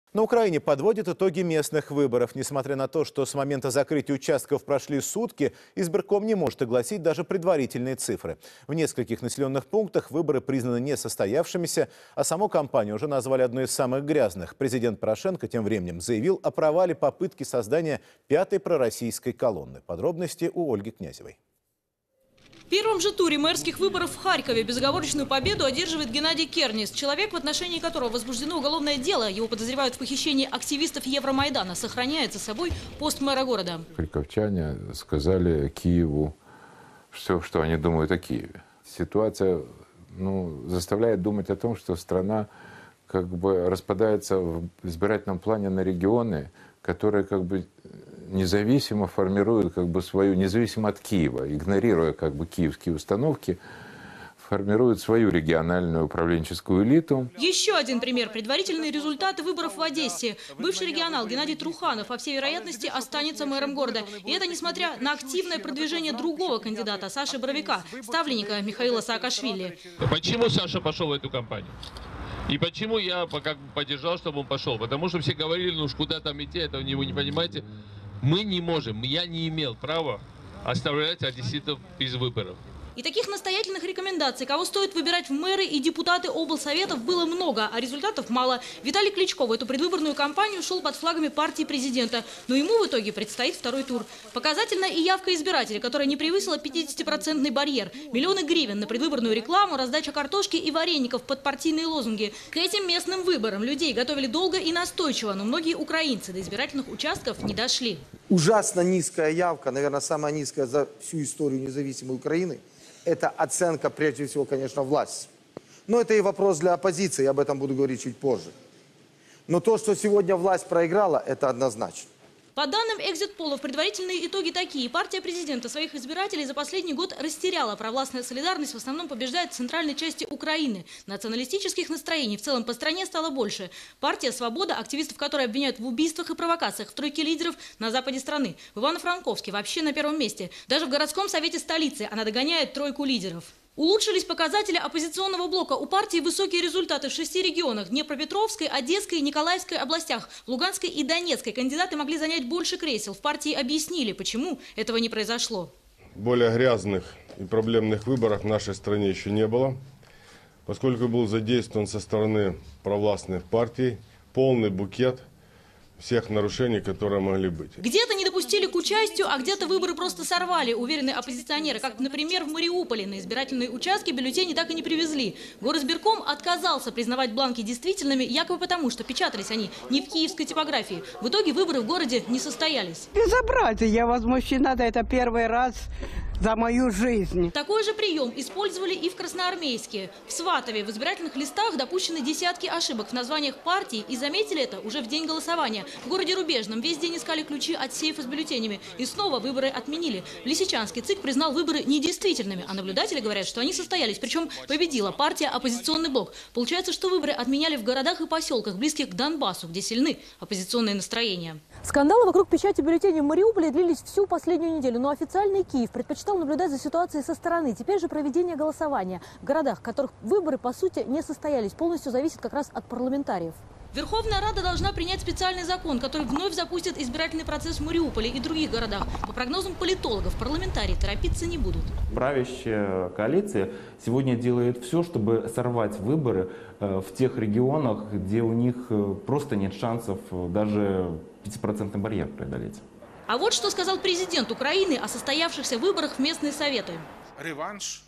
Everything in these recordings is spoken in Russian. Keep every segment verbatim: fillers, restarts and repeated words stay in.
На Украине подводят итоги местных выборов. Несмотря на то, что с момента закрытия участков прошли сутки, избирком не может огласить даже предварительные цифры. В нескольких населенных пунктах выборы признаны несостоявшимися, а саму кампанию уже назвали одной из самых грязных. Президент Порошенко тем временем заявил о провале попытки создания пятой пророссийской колонны. Подробности у Ольги Князевой. В первом же туре мэрских выборов в Харькове безоговорочную победу одерживает Геннадий Кернес, человек, в отношении которого возбуждено уголовное дело. Его подозревают в похищении активистов Евромайдана. Сохраняет за собой пост мэра города. Харьковчане сказали Киеву все, что они думают о Киеве. Ситуация ну, заставляет думать о том, что страна как бы распадается в избирательном плане на регионы, которые как бы независимо формируют как бы свою, независимо от Киева, игнорируя как бы киевские установки, формируют свою региональную управленческую элиту. Еще один пример. Предварительные результаты выборов в Одессе. Бывший регионал Геннадий Труханов, по всей вероятности, останется мэром города. И это несмотря на активное продвижение другого кандидата, Саши Боровика, ставленника Михаила Саакашвили. Почему Саша пошел в эту кампанию? И почему я как бы поддержал, чтобы он пошел? Потому что все говорили, ну куда там идти, этого вы не понимаете. Мы не можем, я не имел права оставлять одесситов без выборов. И таких настоятельных рекомендаций, кого стоит выбирать в мэры и депутаты облсоветов, было много, а результатов мало. Виталий Кличко в эту предвыборную кампанию шел под флагами партии президента. Но ему в итоге предстоит второй тур. Показательна и явка избирателей, которая не превысила пятидесятипроцентный барьер. Миллионы гривен на предвыборную рекламу, раздача картошки и вареников под партийные лозунги. К этим местным выборам людей готовили долго и настойчиво, но многие украинцы до избирательных участков не дошли. Ужасно низкая явка, наверное, самая низкая за всю историю независимой Украины. Это оценка, прежде всего, конечно, власти. Но это и вопрос для оппозиции, я об этом буду говорить чуть позже. Но то, что сегодня власть проиграла, это однозначно. По данным экзит-полов, предварительные итоги такие. Партия президента своих избирателей за последний год растеряла. Провластная солидарность в основном побеждает в центральной части Украины. Националистических настроений в целом по стране стало больше. Партия «Свобода», активистов которой обвиняют в убийствах и провокациях, в тройке лидеров на западе страны. В Ивано-Франковске вообще на первом месте. Даже в городском совете столицы она догоняет тройку лидеров. Улучшились показатели оппозиционного блока. У партии высокие результаты в шести регионах – Днепропетровской, Одесской и Николаевской областях. В Луганской и Донецкой кандидаты могли занять больше кресел. В партии объяснили, почему этого не произошло. Более грязных и проблемных выборов в нашей стране еще не было, поскольку был задействован со стороны провластных партий полный букет всех нарушений, которые могли быть. Где-то не допустили к участию, а где-то выборы просто сорвали, уверены оппозиционеры. Как, например, в Мариуполе на избирательные участки бюллетени так и не привезли. Горизбирком отказался признавать бланки действительными, якобы потому, что печатались они не в киевской типографии. В итоге выборы в городе не состоялись. Безобразие, я возмущена, да это первый раз за мою жизнь. Такой же прием использовали и в Красноармейске. В Сватове в избирательных листах допущены десятки ошибок в названиях партий, и заметили это уже в день голосования. В городе Рубежном весь день искали ключи от сейфа с бюллетенями, и снова выборы отменили. В Лисичанске ЦИК признал выборы недействительными, а наблюдатели говорят, что они состоялись, причем победила партия «Оппозиционный блок». Получается, что выборы отменяли в городах и поселках, близких к Донбассу, где сильны оппозиционные настроения. Скандалы вокруг печати бюллетеней в Мариуполе длились всю последнюю неделю, но официальный Киев предпочитал наблюдать за ситуацией со стороны. Теперь же проведение голосования в городах, в которых выборы, по сути, не состоялись, полностью зависит как раз от парламентариев. Верховная Рада должна принять специальный закон, который вновь запустит избирательный процесс в Мариуполе и других городах. По прогнозам политологов, парламентарии торопиться не будут. Правящая коалиция сегодня делает все, чтобы сорвать выборы в тех регионах, где у них просто нет шансов даже пятипроцентный барьер преодолеть. А вот что сказал президент Украины о состоявшихся выборах в местные советы. Реванш.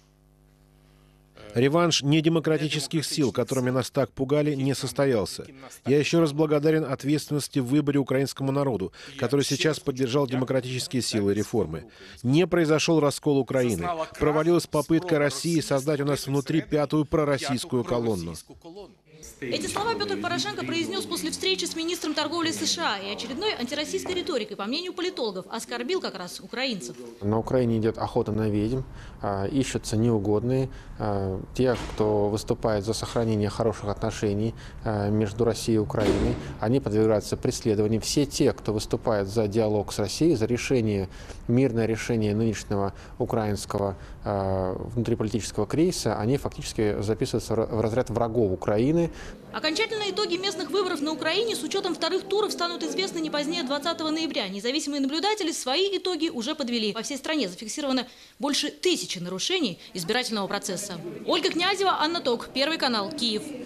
Реванш недемократических сил, которыми нас так пугали, не состоялся. Я еще раз благодарен ответственности в выборе украинскому народу, который сейчас поддержал демократические силы реформы. Не произошел раскол Украины. Провалилась попытка России создать у нас внутри пятую пророссийскую колонну. Эти слова Петр Порошенко произнес после встречи с министром торговли США и очередной антироссийской риторикой, по мнению политологов, оскорбил как раз украинцев. На Украине идет охота на ведьм, ищутся неугодные, те, кто выступает за сохранение хороших отношений между Россией и Украиной, они подвергаются преследованию. Все те, кто выступает за диалог с Россией, за решение, мирное решение нынешнего украинского внутриполитического кризиса, они фактически записываются в разряд врагов Украины. Окончательные итоги местных выборов на Украине с учетом вторых туров станут известны не позднее двадцатого ноября. Независимые наблюдатели свои итоги уже подвели. По всей стране зафиксировано больше тысячи нарушений избирательного процесса. Ольга Князева, Анна Ток, Первый канал, Киев.